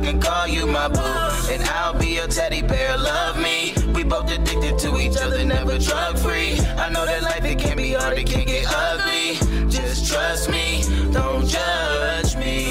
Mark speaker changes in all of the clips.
Speaker 1: can call you my boo. And I'll be your teddy bear, love me. We both addicted to each other, never drug free. I know that life, it can be hard, it can get ugly. Just trust me, don't judge me.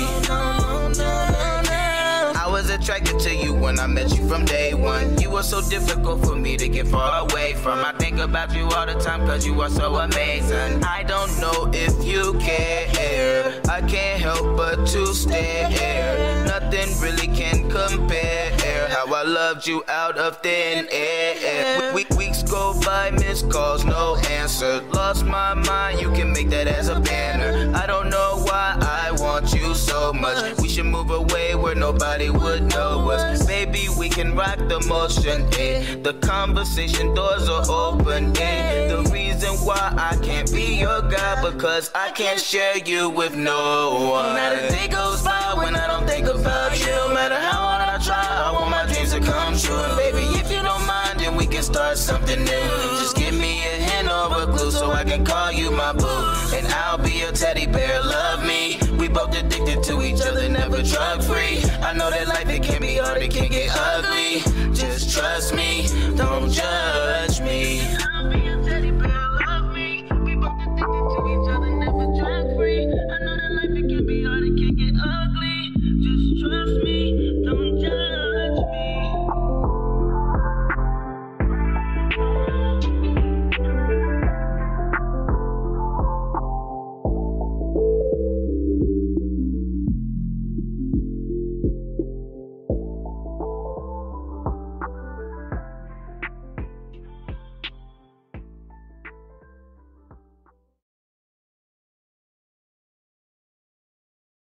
Speaker 1: I was attracted to you when I met you from day one. You were so difficult for me to get far away from. I think about you all the time cause you are so amazing. I don't know if you care, I can't help but to stare. Nothing really can compare how I loved you out of thin air. Weeks go by, missed calls, no answer. Lost my mind, you can make that as a banner. I don't know why I want you so much. We should move away where nobody would know us. Baby, we can rock the motion, eh? The conversation doors are open, eh? The reason why I can't be your guy, because I can't share you with no one. Not a day goes by when I don't think about you. No matter how hard I try, I want my dreams to come true. And baby, if you don't mind, then we can start something new. Just give me a hint or a clue so I can call you my boo. And I'll be your teddy bear, love me. We both addicted to each other, never drug free. I know that life, it can be hard, it can get ugly. Just trust me, don't judge